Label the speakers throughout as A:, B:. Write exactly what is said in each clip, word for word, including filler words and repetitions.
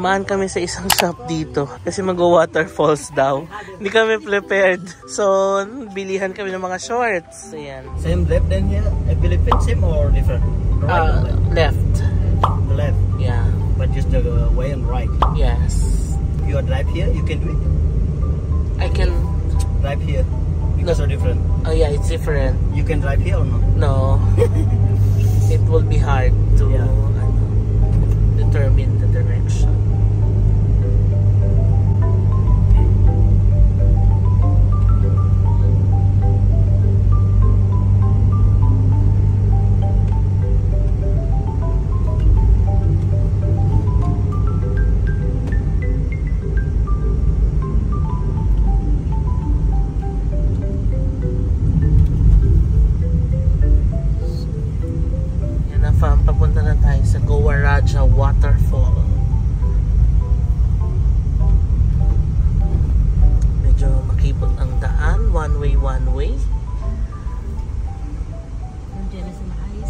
A: dumaan kami sa isang shop dito kasi mag-waterfalls daw. Hindi kami prepared. So, bilihan kami ng mga shorts. Ayan.
B: Same left then here? I believe it's same or different? Right
A: uh,
B: or left?
A: Left.
B: The left?
A: Yeah.
B: But just the way and right?
A: Yes.
B: You are drive here, you can do it?
A: I can...
B: Drive here? Because no. Are different?
A: Oh yeah, it's different.
B: You can drive here or no?
A: No. It will be hard to yeah. uh, determine the direction. Papunta na tayo sa Goa Raja Waterfall. Medyo makipot ang daan. One way, one way.
C: Nandiyan na sa maayos.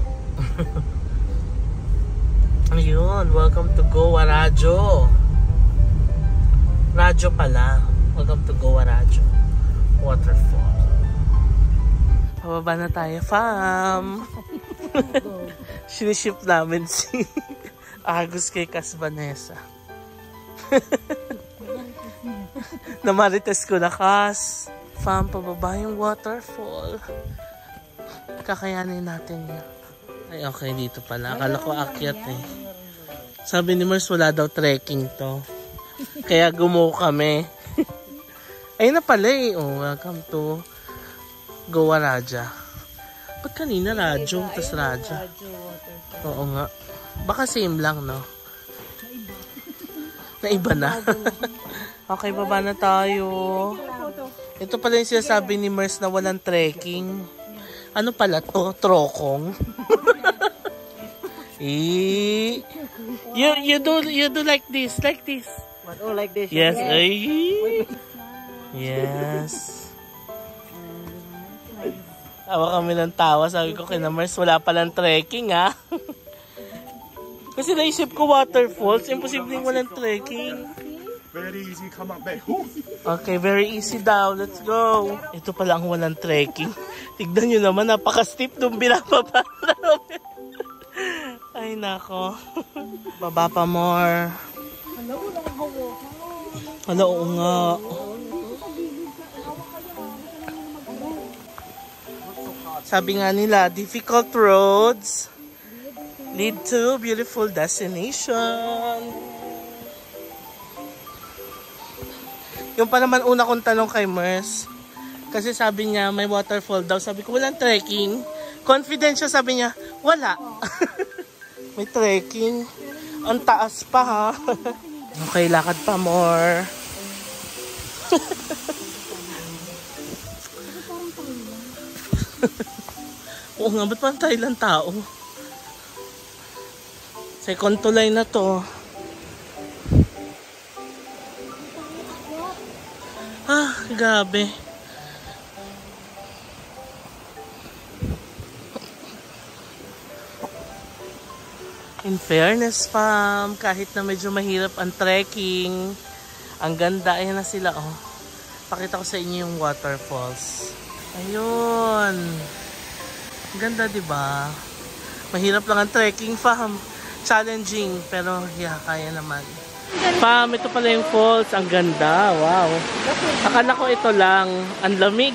A: Ayun, welcome to Goa Rajo. Rajo pala. Welcome to Goa Rajo Waterfall. Pababa na tayo, fam. Siniship namin si Agus kay Cas Vanessa. Namarites ko na, Cas. Fam, pababa yung waterfall. Kakayanin natin yun. Ay, okay, dito pala. Akala ko akyat eh. Sabi ni Mars, wala daw trekking to. Kaya gumo kami. Ayun na pala eh. Oh, welcome to Goa Raja. Ba't kanina radyo, tas Raja? Oo nga. Baka same lang, no? Naiba na. Okay, baba na tayo. Ito pala yung sinasabi ni Mers na walang trekking. Ano pala to? Trokong? eh, you, you, do, you do like this, like this.
B: What? Oh, like this?
A: Yes. Ay. Yes. Tawa kami ng tawa. Sabi ko kina Mars, wala palang trekking ha. Kasi naisip ko waterfalls. Imposibleng walang trekking.
D: Very easy, come up there.
A: Okay, very easy daw. Let's go. Ito pala ang walang trekking. Tignan nyo naman, napaka-steep nung binababa namin. Ay nako. Baba pa more. Hala, oo nga. Sabi nga nila, difficult roads lead to beautiful destination. Yung pa naman una kong tanong kay Mers, kasi sabi niya may waterfall daw. Sabi ko, walang trekking. Confident siya, sabi niya, wala. May trekking. Ang taas pa ha. Okay, lakad pa more. Oo nga, ba't parang tayo lang tao? Second tulay na to. Ah, gabi. In fairness, fam, kahit na medyo mahirap ang trekking, ang ganda. Ayan na sila, oh. Pakita ko sa inyo yung waterfalls. Ayun. Ganda, diba? Mahirap lang ang trekking, fam. Challenging, pero yeah, kaya naman. Fam, ito pala yung falls. Ang ganda, wow. Akala ko ito lang. Ang lamig.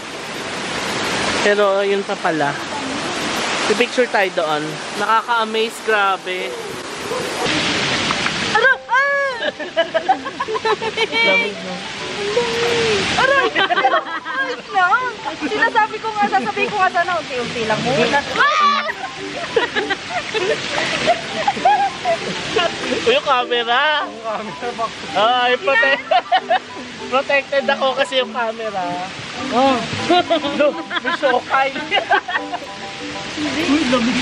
A: Pero yun pa pala. I-picture tayo doon. Nakaka-amaze, grabe. Ano? Ah! Lamig, no?
C: Aray! Ayos lang! Sinasabi ko nga, sasabihin ko nga sana, unti-unti lang muna.
A: Uy, yung camera!
B: Yung camera back.
A: Ay, protect protected ako kasi yung camera. Oh! No, may shokay!
B: Uy, lamig!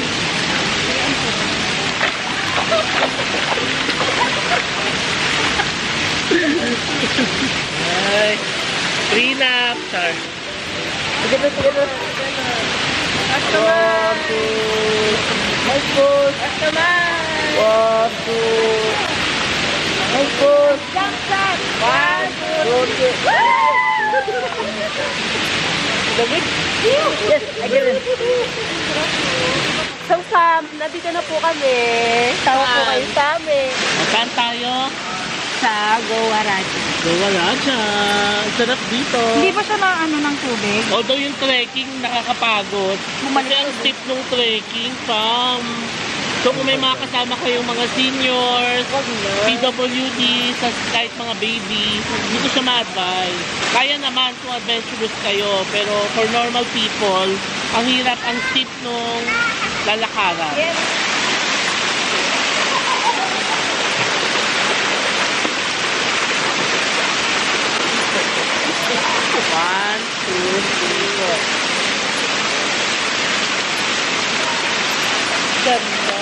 A: Ay, free nap, sir.
B: Sige na, sige na. One, two. My foot.
A: Customer!
B: One, two.
C: My God! Jump shot! One, two, three! David? Yes, I get it. So Sam, nandito na po kami. Tawa po kayo sa amin.
A: Saan tayo?
C: Sa Gowaracha.
A: Gowaracha. Ang sarap dito.
C: Hindi ba siya na ano ng tubig?
A: Although yung trekking nakakapagod. Kasi ang steep ng trekking, Pam. So kung may mga kasama kayong mga seniors, P W D, sa kahit mga baby, hindi ko siya ma-advise. Kaya naman kung adventurous kayo, pero for normal people, ang hirap, ang steep nung lalakaran.
C: Yes.
A: One, two, three, four.
C: Ganda.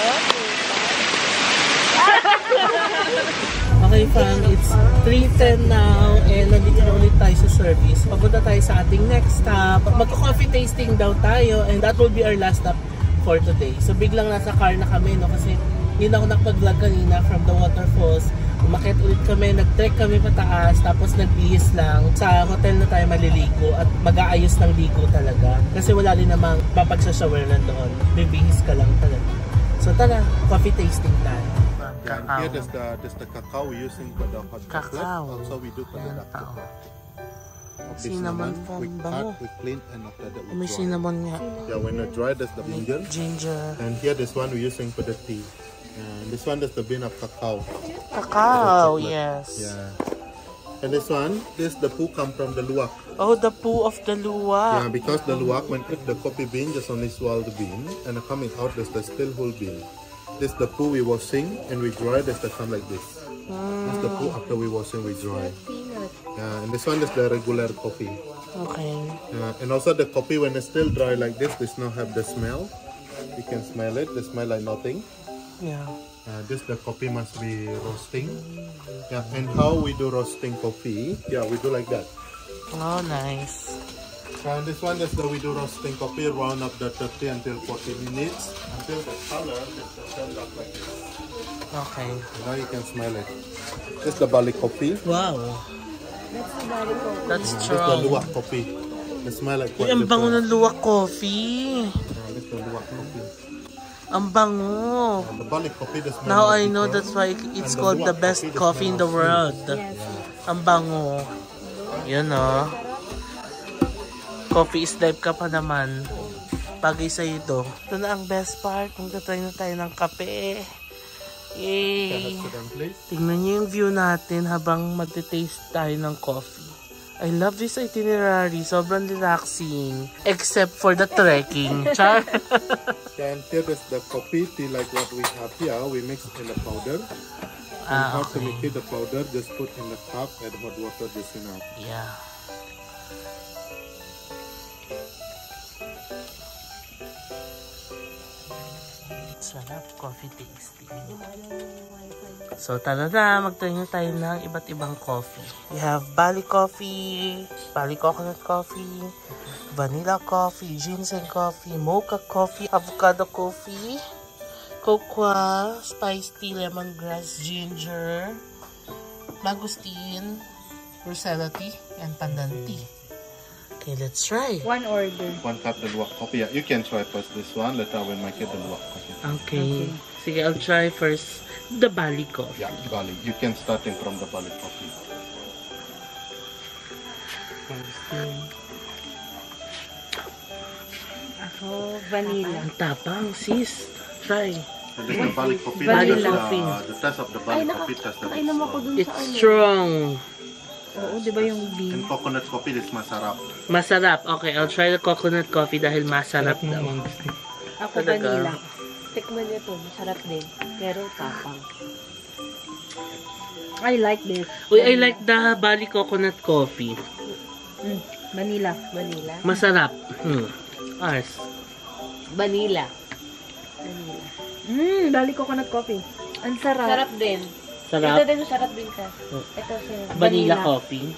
A: Okay fam, it's three ten now and nandito na ulit tayo sa service. Papunta tayo sa ating next stop. Magko-coffee tasting daw tayo and that will be our last stop for today. So biglang nasa car na kami, no, kasi yun ako nakapag-vlog kanina from the waterfalls. Umakit ulit kami, nag-trek kami pataas, tapos nagbihis lang. Sa hotel na tayo maliligo at mag-aayos ng ligo talaga. Kasi wala rin namang papagsashower na doon. Bibihis ka lang talaga. So tara, coffee tasting tayo.
E: And here there's the, there's the cacao we're using for the hot chocolate.
A: Cacao.
E: Also we do for the dark
A: Tao.
E: chocolate. Of this
A: Cinnamon
E: cinnamon,
A: from
E: we
A: bango.
E: cut, we clean, and after that we
A: May
E: dry.
A: cinnamon nga.
E: Yeah, when it's dry, there's the ginger.
A: Ginger.
E: And here this one we're using for the tea. And this one is the bean of cacao.
A: Cacao,
E: Chocolate.
A: yes.
E: Yeah. And this one, this the poo come from the luwak.
A: Oh, the poo of the luwak.
E: Yeah, because the luwak, when if the coffee bean, just only swallow the bean, and coming out there's the still whole bean. This the poo we washing and we dry. This the come like this.
A: Mm.
E: This the poo after we washing we dry. Yeah, and this one is the regular coffee.
A: Okay.
E: Uh, and also the coffee when it's still dry like this, this now have the smell. You can smell it. The smell like nothing.
A: Yeah.
E: Uh, this the coffee must be roasting. Yeah, and how we do roasting coffee? Yeah, we do like that.
A: Oh, nice.
E: And this one is the we do roasting coffee round up the thirty until forty minutes until the color is turned up like this.
A: Okay.
E: Now you can smell it. This is the Bali coffee.
A: Wow. That's
E: This is the
A: strong.
E: luwak coffee. The smell like
A: Uy,
E: quite
A: ang bango ng
E: different.
A: luwak coffee.
E: Yeah, this is the luwak coffee.
A: Ang bango.
E: And the Bali coffee, the smell
A: Now
E: is
A: I know
E: different.
A: that's why it's
E: And
A: called the
E: luwak
A: best
E: the
A: coffee in the
E: smell
A: world. Ang bango. Yun o. Coffee is life ka pa naman. Bagay sa'yo ito. Ito na ang best part. Magtatry na tayo ng kape. Yay!
E: Sit down, please.
A: Tingnan niyo yung view natin habang magte-taste tayo ng coffee. I love this itinerary. Sobrang relaxing. Except for the trekking. Char!
E: And here is the coffee tea like what we have here. We mix in the powder. And
A: Ah,
E: how to
A: okay.
E: make it the powder, just put in the cup, add hot water, just enough.
A: Yeah. Sarap coffee tasting. So tara na, mag-try na tayo ng iba't ibang coffee. We have Bali coffee, Bali coconut coffee, vanilla coffee, ginseng coffee, mocha coffee, avocado coffee, cocoa, spice tea, lemongrass, ginger, mangosteen, rosella tea, and pandan tea. Okay, let's try.
C: One order.
E: One cup the luwak coffee. Yeah, you can try first this one. Later I will make it the luwak coffee.
A: Okay. Sige, I'll try first the Bali coffee.
E: Yeah, Bali. You can starting from the Bali coffee.
C: Ako, vanilla.
A: Ang tapang, sis. Try.
E: So this is the Bali coffee.
A: Vanilla
E: This is
A: coffee.
E: The, the taste of the Bali coffee. Taste the
C: Nakainom ako dun
A: It's
C: sa ano.
A: strong.
C: Oo, di ba yung bean?
E: And coconut coffee is masarap.
A: Masarap. Okay, I'll try the coconut coffee dahil masarap daw.
C: Ako,
A: Talaga?
C: vanilla. Tikman niyo to, masarap din. Pero tapang. I like this.
A: Uy, I like the Bali coconut coffee.
C: Mm, vanilla. Vanilla?
A: Masarap. Hmm. Ars.
C: Vanilla. Vanilla. Mmm, Bali coconut coffee. Ang sarap. Sarap din.
A: Sarap.
C: Ito din sarap din ka. Ito sa
A: Vanilla coffee.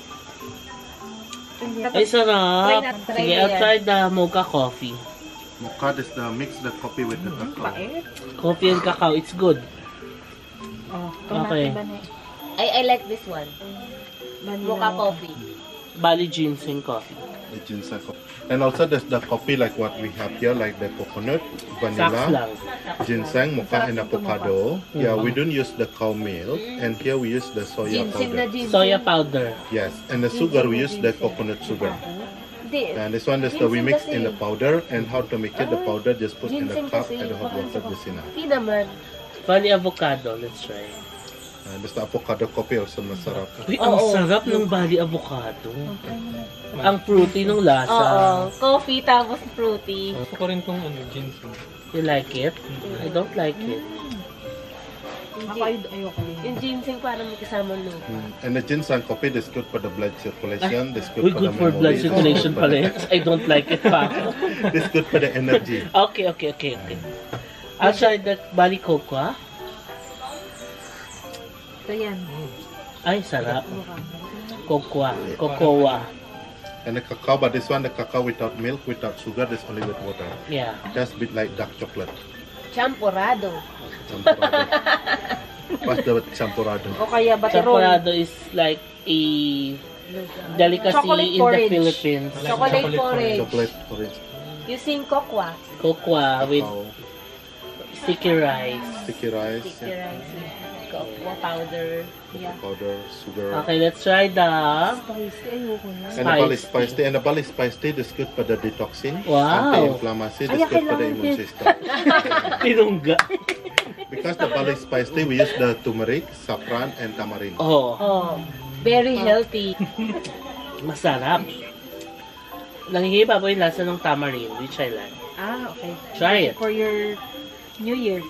A: Ay, sarap.
C: Try na- try
A: Sige,
C: na
A: I'll
C: yan.
A: try the mocha coffee.
E: Mocha is the mix the coffee with the cacao.
C: Pait.
A: Coffee and cacao, it's good.
C: Oh, ito
A: Okay.
C: natin ba na eh.
F: I I like this one. Mocha coffee.
A: Bali ginseng coffee.
E: The ginseng coffee. And also there's the coffee like what we have here, like the coconut,
A: Saks
E: vanilla,
A: lang.
E: ginseng, mocha, and avocado. Yeah, we don't use the cow milk, and here we use the soya
F: Ginseng na
E: powder.
F: ginseng.
A: Soya powder.
E: Yes, and the sugar we use the coconut sugar.
F: Hindi.
E: And this one is the we mix in the powder, and how to make it the powder, just put in the
F: Ginseng
E: cup
F: kasi.
E: and the hot water just enough.
F: Hindi naman.
A: Bali avocado. Let's try.
E: And this the avocado coffee also masarap.
A: Uy, ang
F: Oo.
A: sarap ng bali avocado. Ang fruity ng lasa.
F: Oo. Coffee tapos fruity.
G: Gusto ko rin tong ano, ginseng.
A: You like it? I don't like it.
C: Ako ay ayoko rin.
F: Yung ginseng parang may kasama no.
E: Mm. And the ginseng coffee is good for the blood circulation. This good
A: Uy,
E: for
A: good
E: the
A: for blood
E: memory.
A: circulation pala yun. I don't like it pa.
E: This good for the energy.
A: Okay, okay, okay, okay. I'll try that bali cocoa.
C: Ito yan.
A: Ay, sarap. Cocoa. Cocoa.
E: And the cacao, but this one the cacao without milk, without sugar, this only with water.
A: Yeah.
E: That's a bit like dark chocolate.
F: Champorado.
E: Champurrado. What's the champurrado?
C: O kaya baterol.
A: Champurrado is like a delicacy
C: Chocolate
A: in the
C: porridge.
A: Philippines.
F: Chocolate porridge.
E: Chocolate orange.
F: Using cocoa.
A: Cocoa with
E: Cacao,
A: sticky rice.
E: sticky rice,
F: Sticky
E: yeah,
F: rice with cocoa powder. Yeah.
E: powder, sugar.
A: Okay, let's try the
C: Spicy. Ayoko na.
E: And the bali
A: spice.
E: spice tea. And the bali spice tea is good for the detoxing,
A: Wow.
E: anti-inflammatory,
C: Ay,
E: is good for the
C: kailangan
E: immune
C: din.
E: system.
A: tinungga.
E: Because the bali spice tea, we use the turmeric, saffron, and tamarind.
A: Oh,
F: Oh. Very healthy.
A: masarap. Nangihiba po yung lasa ng tamarind, which I like.
C: Ah, okay.
A: Try it.
C: For your New Year.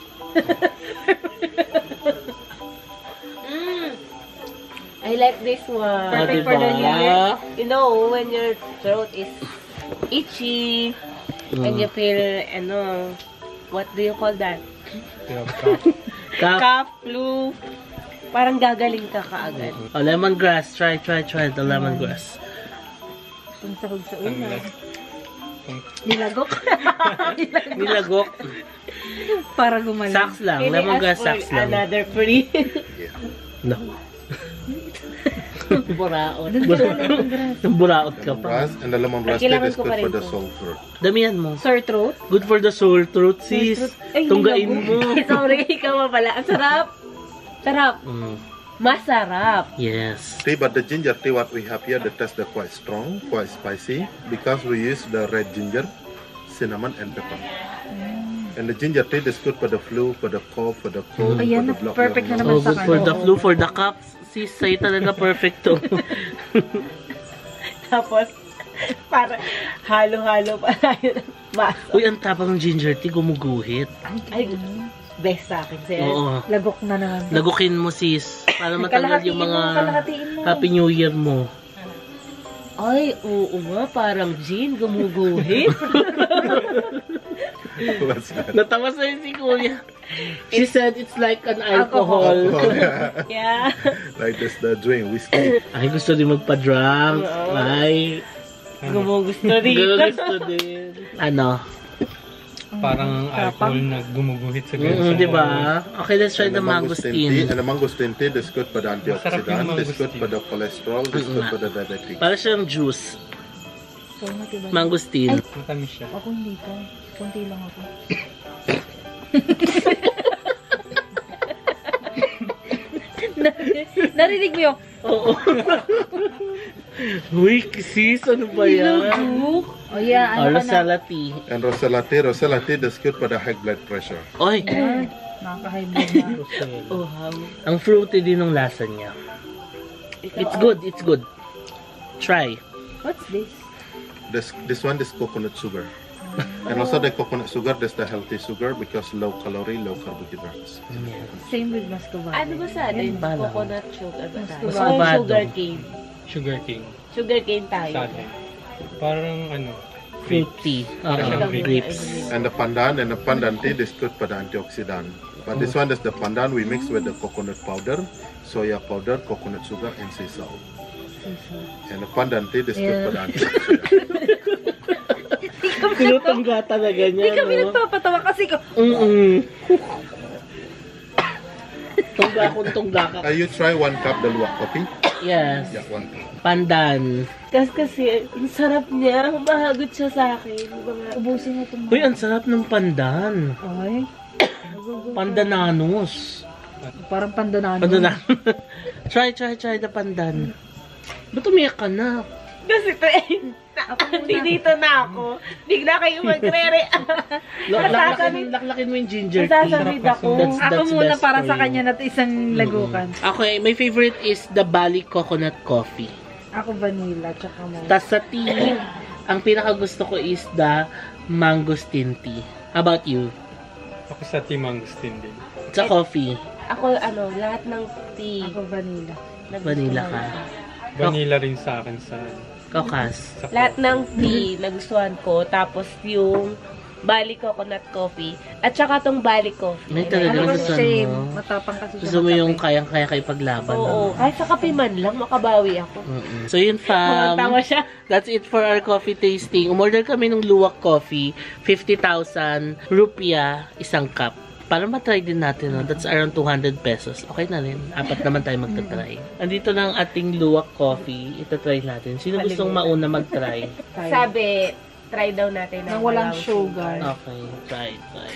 F: Mm. I like this one.
C: Perfect
A: Ah,
C: for the
A: diba?
C: New Year.
F: You know, when your throat is itchy and you feel, ano, what do you call that?
A: Kap.
F: Cough, flu. Parang gagaling ka kaagad.
A: Oh, lemongrass. Try, try, try the lemongrass.
C: Tunsahog sa una.
F: Nilagok.
A: Nilagok.
C: Para gumaling.
A: Saks lang.
F: Can I
A: Lemongrass
F: ask for
A: saks lang.
F: another free?
A: No.
F: Buraot.
A: Nang buraot ka pa.
E: Lemongrass, and the lemongrass tea
F: Kailangan
E: is
F: ko
E: good
F: pa rin
E: for the
F: to.
E: soul fruit.
A: Damihan mo.
C: Sore throat.
A: Good for the sore throat, sis.
C: throat. Ay,
A: Tunggain
C: nilagok.
A: mo.
F: Sorry, ikaw pa pala. Ang sarap. Sarap.
A: Mm,
F: Masarap.
A: yes.
E: Tea, but the ginger tea what we have here, the taste is quite strong, quite spicy, because we use the red ginger, cinnamon, and pepper. And the ginger tea is good for the flu, for the cough, for the cold,
C: Ayan,
E: for the block.
C: perfect na
A: Oh,
C: naman sa
A: good for the
C: kanya.
A: flu, for the cups. Sis, sa'yo talaga perfect to.
F: Tapos, para halo-halo pa tayo ng baso.
A: Uy, ang tapang ng ginger tea, gumuguhit.
F: Ay, best sa akin, sir.
A: Oo.
C: Lagok na naman.
A: Lagukin mo, sis. Para matanggal yung
C: Kalahatiin
A: mga
C: mo, kalahatiin mo.
A: Happy New Year mo.
F: Ay, oo nga, parang gin, gumuguhit.
E: What's that?
A: Natawa sa'yo si Kuya. She said it's like an alcohol.
E: Oh, yeah.
F: Yeah.
E: Like this, the drink, whiskey.
A: Ay, gusto din magpa-drunk.
F: Oo.
A: Ay,
F: Gumugusto rin.
A: gusto din. Ano?
G: Parang alcohol na gumuguhit sa ganun.
A: Mm, di ba? Okay, let's try
E: And
A: the
E: tea,
A: mangosteen.
E: and the mangosteen tea is good for the
G: Masarap yung
E: antioxidant, is good
G: mangosteen.
E: for the cholesterol, is good for the diabetic.
A: Para siyang juice.
C: So, matiba.
A: Mangosteen.
G: Matamis siya.
C: Ako hindi pa. Kunti lang ako.
F: Narinig mo yung,
A: Oo. Uy, sis, ano ba yan?
C: Oh yeah,
A: Oh,
C: ano ka na?
A: Rosella tea.
E: And rosella tea, rosella tea is good for the high blood pressure.
A: Oy,
C: Nakaka-high blood na.
F: oh, ham.
A: ang fruity din ng lasa niya. It's good, it's good. Try.
C: What's this?
E: This this one is coconut sugar. And also the coconut sugar, that's the healthy sugar because low calorie, low carbohydrates.
C: Same with muscovado.
F: Ano ba sa atin?
A: ba lang?
F: Coconut sugar ba tayo?
A: Muscovado.
F: Oh, sugar cane.
G: Sugar cane
F: Sugar cane tayo.
G: sa atin. Parang ano,
A: Fruity. Uh,
G: Parang
A: grapes.
E: And the pandan, and the pandan tea is good for the antioxidant. But this one is the pandan we mix with the coconut powder, soya powder, coconut sugar, and sea salt. And the pandan tea is good for the antioxidant.
A: Pinutangga talaga niya,
F: Hindi kami
A: no?
F: nagpapatawa kasi ko.
A: Mm-mm. Tungga akong tungga ka.
E: Uh, you try one cup the luwak coffee.
A: Yes.
E: Yeah, one cup.
A: Pandan.
F: Kasi kasi, ang sarap niya. Mahagot siya sa akin. Mga...
C: Ubusin mo itong
A: Uy, ang sarap ng pandan.
C: Ay,
A: Pandananos.
C: parang pandanano.
A: Pandan. try, try, try the pandan. Ba't umiyak ka na?
F: Kasi dito na ako. Bigla kayo magre-re.
A: Laklakin, laklakin mo yung ginger tea.
F: Masasamid ako.
A: That's,
C: Ako
A: that's
C: muna
A: best
C: para
A: for
C: sa
A: you.
C: kanya na isang lagukan.
A: Okay, my favorite is the Bali coconut coffee.
C: Ako vanilla, tsaka mo.
A: Tas sa tea, ang pinaka gusto ko is the mangosteen tea. How about you?
G: Ako sa Team Angustin din.
A: Sa coffee,
F: Ako, ano, lahat ng tea.
C: Ako vanilla.
A: vanilla ka.
G: Vanilla rin sa akin sa...
A: Kaukas.
G: sa
F: Lahat ng tea, nagustuhan ko. Tapos yung Bali coconut coffee. At saka tong Bali coffee.
A: May talaga
C: Ano
A: gusto
C: kasi,
A: mo.
C: matapang kasi siya.
A: Gusto mo yung
C: magkape.
A: kayang-kaya kayo paglaban.
F: Oo. Kahit sa kape man lang, makabawi ako.
A: Mm-mm. So yun fam,
F: Tawa siya.
A: that's it for our coffee tasting. Umorder kami ng luwak coffee, fifty thousand rupiah, isang cup. Para matry din natin, no? That's around two hundred pesos. Okay na rin. Apat naman tayo magta-try. Andito na ang ating luwak coffee. Ito-try natin. Sino gustong mauna mag-try?
F: Sabi, try daw natin
C: Na walang sugar.
A: Okay, try, try.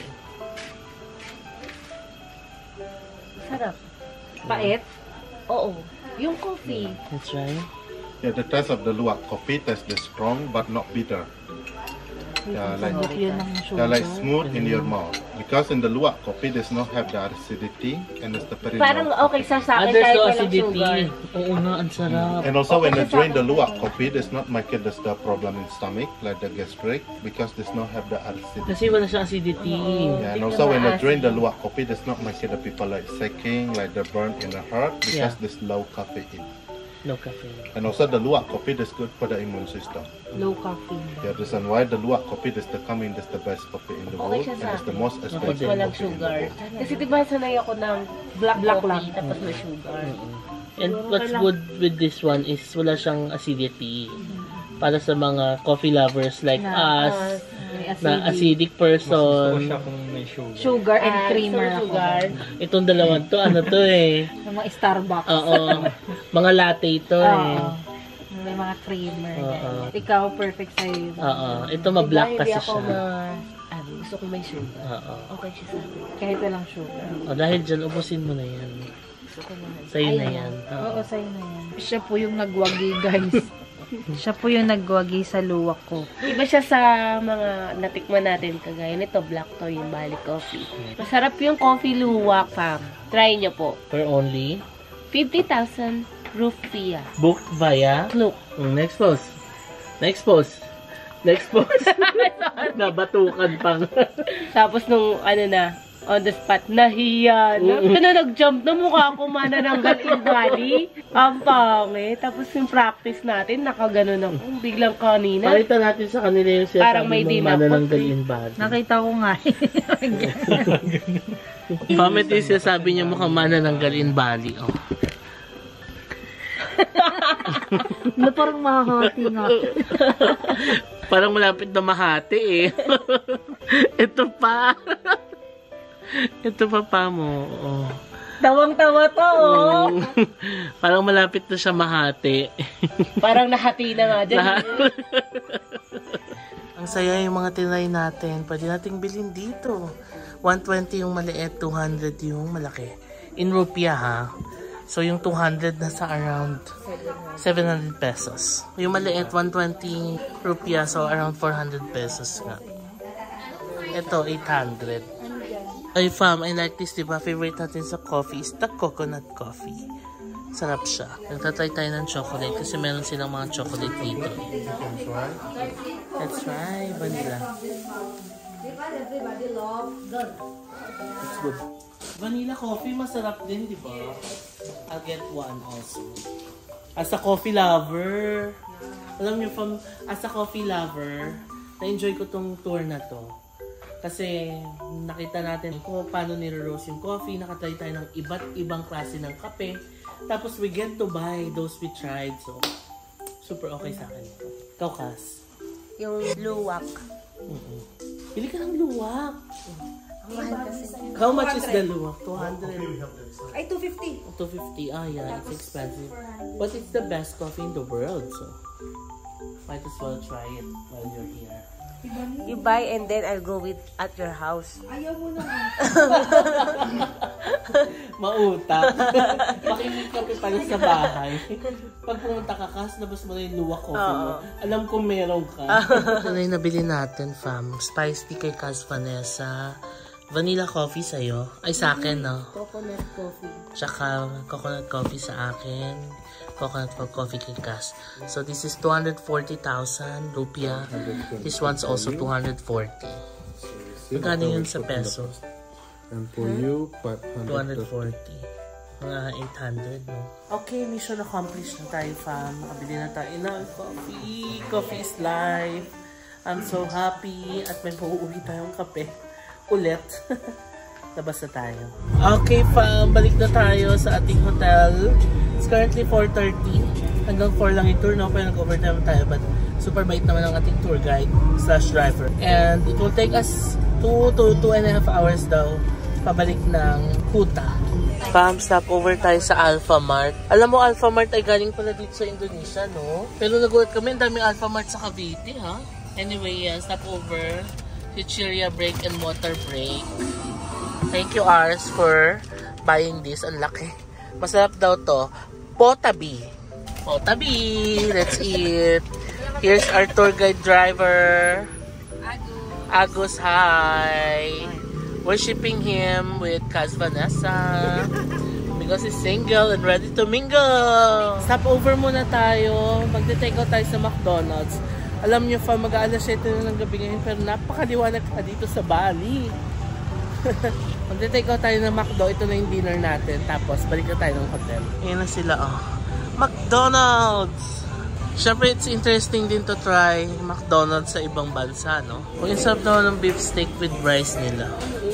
F: Sarap.
C: Pait.
F: Oo. Yung coffee.
A: Let's try.
E: Yeah, the taste of the luwak coffee tastes the strong but not bitter. Yeah, like
C: Yun ang
E: yeah,
C: sugar.
E: like smooth in your mouth. Because in the luwak coffee, does not have the acidity and it's the very
F: Parang
E: mild
F: okay sa sa
A: Ah,
F: akin
A: there's
F: kahit
A: no
F: walang
A: acidity.
F: sugar.
A: Oo nga, ang sarap.
E: And also when
F: Okay,
E: you
F: sa
E: drink the
F: akin.
E: luwak coffee, does not make it the stomach problem in stomach like the gastric because does not have the acidity.
A: Kasi wala siyang acidity.
E: Yeah, and also when you drink the luwak coffee, does not make it the people like shaking, like the burn in the heart because
A: Yeah.
E: there's low caffeine.
A: No caffeine.
E: And also the luwak coffee is good for the immune system.
C: Low caffeine.
E: Yeah, the reason why the luwak coffee is the coming is the best coffee in the
F: Okay
E: world
F: siya
E: and
F: sa
E: it's the
F: akin.
E: most expensive
F: Walang
E: coffee in the
F: sugar.
E: world.
F: Kasi diba sanay ako ng black,
C: Black
F: coffee,
C: lang.
F: tapos may sugar.
A: And what's good with this one is wala siyang acidity. Para sa mga coffee lovers like
C: Na-
A: us,
C: May
A: na acidic
C: acidic.
G: Mas gusto ko
A: person.
G: siya kung may sugar.
C: Sugar and
F: Ah,
C: creamer
F: so
C: ako.
F: sugar.
A: Itong dalawang to, ano to eh.
C: Yung mga Starbucks.
A: Oo. Mga latte ito eh.
C: Oo. May mga creamer.
A: Oo.
C: Ikaw, perfect sa'yo.
A: Oo. Ito ma-black
F: Diba,
A: kasi
F: hindi ako
A: siya.
F: ma... Ano, gusto ko may sugar.
A: Oo.
F: Okay siya sa akin.
C: Kahit walang sugar.
A: O, dahil dyan, ubusin mo na yan.
F: Gusto ko naman.
A: Sa'yo na
F: Ayun.
A: yan. Oo.
C: Oo, sa'yo na yan. Siya po yung nagwagi, guys. Siya po yung nagwagi sa luwak ko.
F: Iba siya sa mga natikman natin kagaya nito, black to yung Bali coffee. Masarap yung coffee luwak, fam. Try nyo po.
A: For only
F: fifty thousand rupiah.
A: booked via
F: Look.
A: Mm, next post. Next post. Next post. Nabatukan pang.
F: Tapos nung ano na, on the spot, nahiya na.
A: Mm-mm.
F: Na nag-jump na mukha ko manananggal in Bali. Ang pangit. Tapos yung practice natin, nakaganon ako. Biglang kanina.
A: Palitan natin sa kanila yung sinasabi
F: Parang may
A: mong
F: dinapot
A: manananggal
F: eh.
A: in body.
C: Nakita ko nga.
A: Pamit yung sinasabi niya mukhang manananggal in Bali. Oh.
C: na parang makakati nga.
A: Parang malapit na mahati eh. Ito pa. Ito pa pa mo. Oh.
F: Tawang-tawa to, oh.
A: Mm. Parang malapit na siya mahati.
F: Parang nahati na nga dyan.
A: Lahat. Ang saya yung mga tinry natin. Pwede nating bilhin dito. one twenty yung maliit, two hundred yung malaki. In rupiah ha. So yung two hundred na sa around seven hundred pesos. Yung maliit, one twenty rupiah. So around four hundred pesos nga. Ito, eight hundred. Ay fam, I like this, diba? Favorite natin sa coffee is the coconut coffee. Sarap siya. Nagtatry tayo ng chocolate kasi meron silang mga chocolate dito. Let's try vanilla. It's good. Vanilla coffee, masarap din, di ba? I'll get one also. As a coffee lover, alam niyo, from, as a coffee lover, na-enjoy ko tong tour na to. Kasi nakita natin kung paano nire-roast yung coffee, nakatry tayo ng iba't ibang klase ng kape. Tapos we get to buy those we tried. So, super okay sa akin ito. Ikaw, Cass?
F: Yung luwak.
A: Mm-mm. Bili ka ng luwak. How much is the luwak? two hundred.
C: Ay, two fifty.
A: two fifty. Ah, yeah. It's expensive. But it's the best coffee in the world, so might as well try it while you're here.
F: You buy and then I'll go with at your house.
C: Ayaw mo na.
A: Mauta. Makikikape pa rin sa bahay. Pag pumunta ka, kas, labas mo na yung luwak coffee mo. Alam ko meron ka. Ito na yung nabili natin, fam. Spice tea kay Cas Vanessa. Vanilla coffee sa'yo. Ay, sa akin, no?
F: Coconut coffee.
A: Tsaka coconut coffee sa akin. Coconut for coffee kay Cas. So, this is two hundred forty thousand rupiah. This one's also two hundred forty. Magkano yun sa peso?
E: And for you, five
A: two hundred forty. Mga eight hundred, no? Okay, mission accomplished na tayo, fam. Nakabili na tayo ng coffee. Coffee is life. I'm so happy. At may pauuwi tayong kape. Ulit. Labas na tayo. Okay, fam. Balik na tayo sa ating hotel. It's currently four thirty. Hanggang four lang yung tour, no? Kaya nag-overtime tayo. But super bait naman ang ating tour guide slash driver. And it will take us two to two and a half hours daw pabalik ng Kuta. Fam, stop over tayo sa Alpha Mart. Alam mo, Alpha Mart ay galing pala dito sa Indonesia, no? Pero nagulat kami, ang daming Alpha Mart sa Cavite, ha? Anyway, yeah, stop over. Chichiria break and water break. Thank you, Ars, for buying this. Ang laki. Masarap daw to. Potabi. Potabi. Let's eat. Here's our tour guide driver. Agus, hi. We're shipping him with Cas Vanessa because he's single and ready to mingle. Stop over muna tayo. Magte-take out tayo sa McDonald's. Alam niyo, fa, mag-aalas siyete na ng gabi ngayon pero napakaliwanag pa dito sa Bali. Magte-take out tayo ng McDo. Ito na yung dinner natin. Tapos balik na tayo ng hotel. Ayan na sila, oh. McDonald's! Siyempre, it's interesting din to try McDonald's sa ibang bansa, no? Kung yung sarap naman ng beef steak with rice nila.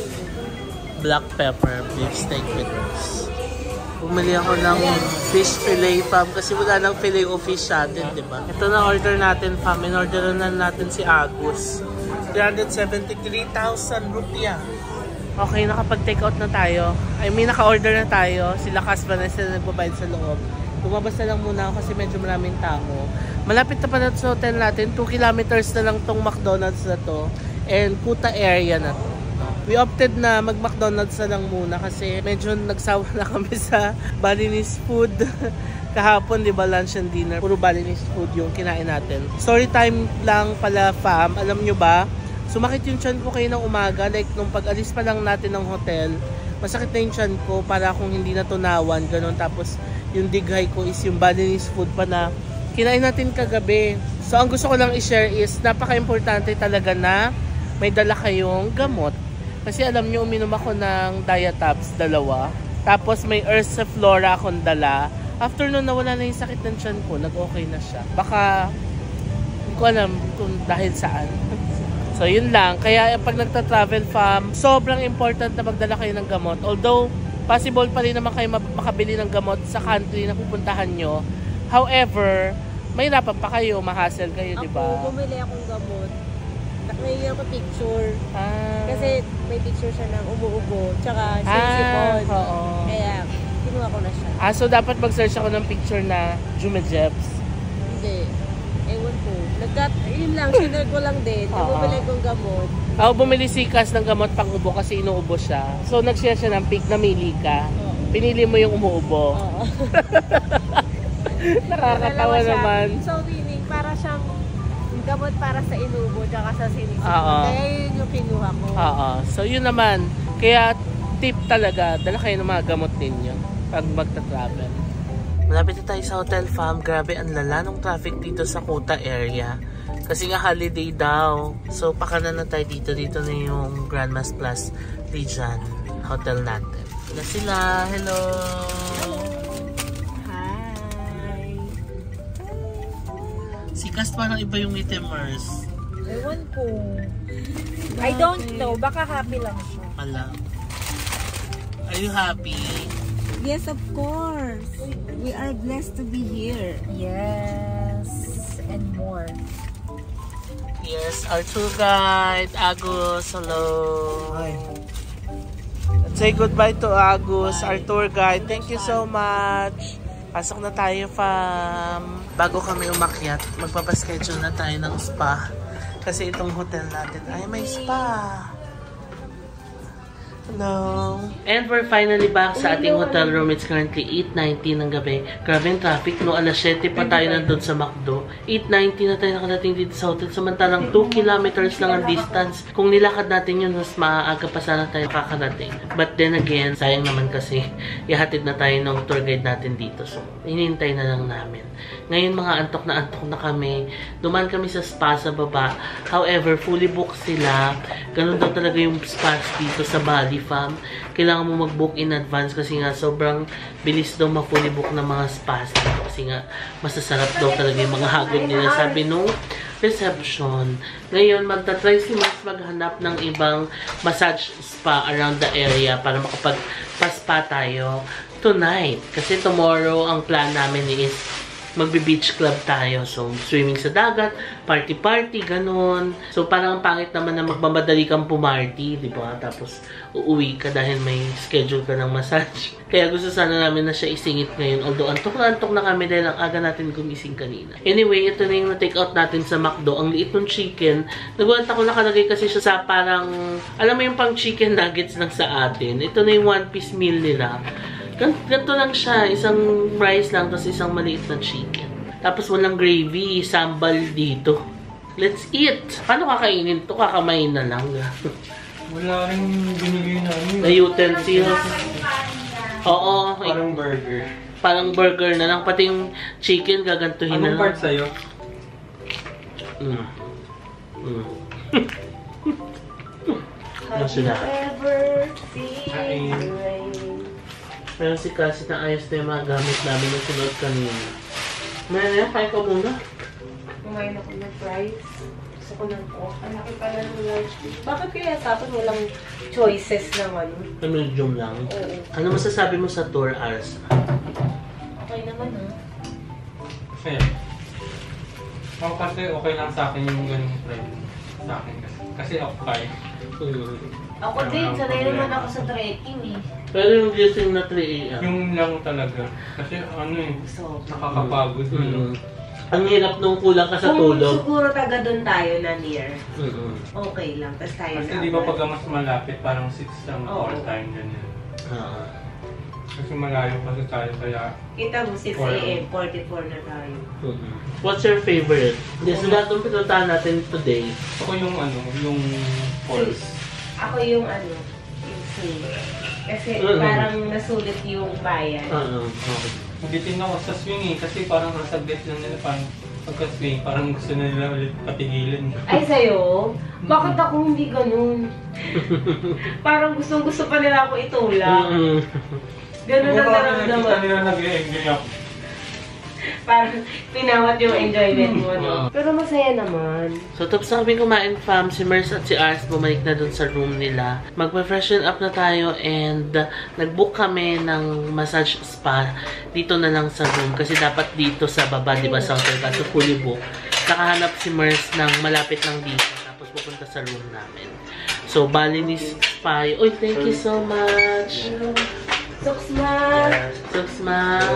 A: Black pepper beef steak with rice. Bumili ako ng fish fillet, fam, kasi wala nang fillet o fish sa atin, di ba? Ito na order natin, fam. In-order na natin si Agus. three hundred seventy-three thousand rupiah. Okay, nakapag-take out na tayo. I mean, naka-order na tayo. Sila Cas Vanessa na nagbabayad sa loob. Lumabas na lang muna ako kasi medyo maraming tao. Malapit na pa na sa hotel natin. two kilometers na lang tong McDonald's na to. And Kuta area na to. We opted na mag-McDonald's na lang muna kasi medyo nagsawa na kami sa Balinese food. Kahapon, di ba, lunch and dinner. Puro Balinese food yung kinain natin. Story time lang pala, fam. Alam nyo ba? Sumakit yung tiyan ko kayo ng umaga. Like, nung pag-alis pa lang natin ng hotel, masakit na yung tiyan ko para kung hindi natunawan. Ganon. Tapos, yung dighay ko is yung Balinese food pa na kinain natin kagabi. So, ang gusto ko lang i-share is napaka-importante talaga na may dala kayong gamot. Kasi alam nyo, uminom ako ng Diatabs, dalawa. Tapos may Ursiflora akong dala. After nun, nawala na yung sakit ng tiyan ko. Nag-okay na siya. Baka, hindi ko alam kung dahil saan. So, yun lang. Kaya pag nagta-travel, fam, sobrang important na magdala kayo ng gamot. Although, possible pa rin naman kayo makabili ng gamot sa country na pupuntahan nyo. However, mahirapan pa kayo, mahassle kayo, di ba?
F: Ako, bumili akong gamot. Nakahingi ako picture.
A: Ah.
F: Kasi may picture siya ng umuubo. Tsaka sinisipon.
A: Ah, oo.
F: Kaya, kinuha ko na siya.
A: Ah, so dapat mag-search ako ng picture na Jumejebs.
F: Hindi. Ewan ko. Nagkat, yun lang, sinur ko lang din.
A: Oo.
F: Bumili kong gamot.
A: Ako, bumili si Cas ng gamot pang ubo kasi inuubo siya. So, nag-share siya ng pic, namili ka.
F: Oo.
A: Pinili mo yung umuubo.
F: Oo.
A: Nakakatawa naman.
F: So, meaning, para siyang gamot para sa inubo tsaka sa sinisipon.
A: Oo.
F: Kaya yun yung kinuha ko.
A: Oo. So, yun naman. Kaya, tip talaga, dala kayo ng mga gamot ninyo pag magta-travel. Malapit na tayo sa hotel, fam. Grabe, ang lala ng traffic dito sa Kuta area. Kasi nga holiday daw. So, pakanan na tayo dito. Dito na yung Grand Mas Plus Region Hotel natin. Wala sila. Hello!
F: Hi!
A: Si Cas parang iba yung itemers.
C: Ewan ko. I don't know. Baka happy lang siya.
A: Alam. Are you happy?
H: Yes, of course. We are blessed to be here.
C: Yes. And more.
A: Here's our tour guide, Agus. Hello.
B: Hi.
A: Let's say goodbye to Agus, our tour guide. Thank you so much. Pasok na tayo, fam. Bago kami umakyat, magpapaschedule na tayo ng spa. Kasi itong hotel natin ay may spa. Hello. And we're finally back sa ating hotel room. It's currently eight nineteen ng gabi. Grabe yung traffic. No, alas siyete pa tayo nandun sa McDo. eight nineteen na tayo nakadating dito sa hotel. Samantalang two kilometers lang ang distance. Kung nilakad natin yun, mas maaga pa sana tayo kakarating. But then again, sayang naman kasi ihatid na tayo ng tour guide natin dito. So, hinihintay na lang namin. Ngayon, mga antok na antok na kami. Duman kami sa spa sa baba. However, fully booked sila. Ganun daw talaga yung spa dito sa Bali, fam. Kailangan mo mag-book in advance kasi nga sobrang bilis daw ma-fully book ng mga spas dito. Kasi nga, masasarap daw talaga yung mga hagod nila. Sabi nung reception. Ngayon, magta-try si Max maghanap ng ibang massage spa around the area para makapag-paspa tayo tonight. Kasi tomorrow, ang plan namin is magbe-beach club tayo. So, swimming sa dagat, party-party, ganun. So, parang ang pangit naman na magmamadali kang pumarty, di ba? Tapos, uuwi ka dahil may schedule ka ng massage. Kaya gusto sana namin na siya isingit ngayon. Although, antok na antok na kami dahil ang aga natin gumising kanina. Anyway, ito na yung na-take out natin sa McDo. Ang liit ng chicken. Nagulat ako nakalagay kasi siya sa parang, alam mo yung pang chicken nuggets lang sa atin. Ito na yung one-piece meal nila. Ganito lang siya. Isang rice lang, tapos isang maliit na chicken. Tapos walang gravy, sambal dito. Let's eat! Paano kakainin to? Kakamain na lang.
G: Wala rin binigay na ano.
A: Na utensils. Oo.
G: Parang burger.
A: Parang burger na lang. Pati yung chicken, gagantuhin na lang.
G: Anong part sa'yo?
A: Mm. Mm. Ano sila? Pero si Cassie na ayos na yung mga gamit namin na sunod kanina. Mayroon yan, kain ka muna.
F: Kumain ako ng fries. Gusto ko ng pork. Ang laki pala ng large fish. Bakit kaya tapos walang choices ng ano?
A: Na medium lang.
F: Oo.
A: Ano masasabi mo sa tour, Ars?
F: Okay naman ha.
G: Kasi, ako kasi okay lang sa akin yung ganung fries. Sa akin kasi. Kasi ako kaya.
A: Mm.
F: Ako din, sanay naman ako sa trekking eh.
A: Pero yung gising na three A M.
G: Yung lang talaga. Kasi ano eh,
F: So,
G: nakakapagod.
A: Mm.
G: ano.
A: Ang hirap nung kulang ka sa
F: kung
A: tulog.
F: siguro taga doon tayo na near,
A: Mm-mm.
F: okay lang. Tapos tayo
G: Kasi
F: sa
G: di ba
F: abroad.
G: pagka mas malapit, parang six lang
F: Oo.
G: or time ganyan.
A: Ah.
G: Kasi malayo kasi tayo kaya
F: Kita mo, six A M, forty-four na tayo.
A: Mm-mm. What's your favorite? Hindi, sa lahat ng pinuntahan natin today.
G: ako yung ano, yung falls.
F: Ako yung ano, yung swing. Kasi
A: Mm-hmm.
F: parang nasulit yung bayan.
A: Oo. Okay.
G: Magitin ako sa swing eh, kasi parang nasaglit lang nila parang pagka-swing, parang gusto na nila ulit patigilan.
F: Ay, sa'yo? Bakit ako hindi ganun? Parang gustong-gusto pa nila ako itulak.
A: Mm-mm.
F: Ganun ang
G: Nakita
F: nararamdaman.
G: nila nag-e-enjoy ako.
F: Parang pinawat yung enjoyment mo, no? Pero masaya naman.
A: So, tapos na kami kumain, fam. Si Mers at si Ars bumalik na dun sa room nila. Magpa-freshen up na tayo and uh, nag-book kami ng massage spa dito na lang sa room. Kasi dapat dito sa baba, di ba, sa hotel. Kaso fully book. Nakahanap si Mers ng malapit lang dito. Tapos pupunta sa room namin. So, Balinese spa. Uy, thank you so much.
F: Suksma!
A: Suksma.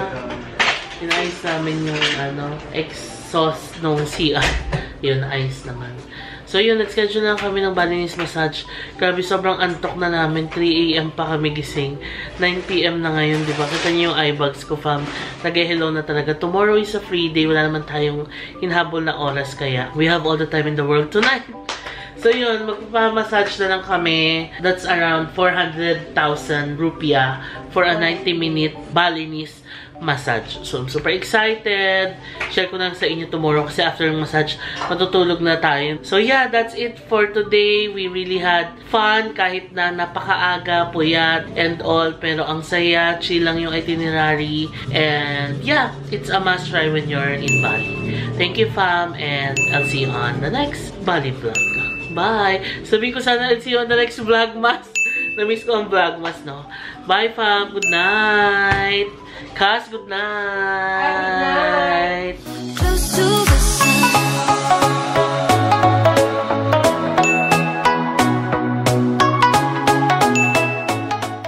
A: Inayos namin yung ano, exhaust nung C R. Yun, ayos naman. So yun, nag-schedule lang kami ng Balinese massage. Grabe, sobrang antok na namin. three A M pa kami gising. nine P M na ngayon, di ba? Kita niyo yung eye bags ko, fam. Nag-hello na talaga. Tomorrow is a free day. Wala naman tayong hinhabol na oras. Kaya, we have all the time in the world tonight. So yun, magpapamassage na lang kami. That's around four hundred thousand rupiah for a ninety minute Balinese massage. So, I'm super excited. Share ko na sa inyo tomorrow kasi after yung massage, matutulog na tayo. So, yeah, that's it for today. We really had fun kahit na napakaaga, puyat, and all. Pero ang saya, chill lang yung itinerary. And, yeah, it's a must try when you're in Bali. Thank you, fam, and I'll see you on the next Bali vlog. Bye! Sabihin ko sana, I'll see you on the next vlogmas. Na-miss ko ang vlogmas, no? Bye, fam! Good night! Cass, good night!
F: Good night!